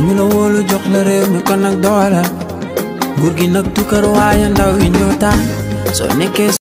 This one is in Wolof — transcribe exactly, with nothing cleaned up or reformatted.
dañu la wóolu jox la réew mi kon nag dooleel nguur gi nag tukkar waaye ndaw yi ñoo tax soo nekkee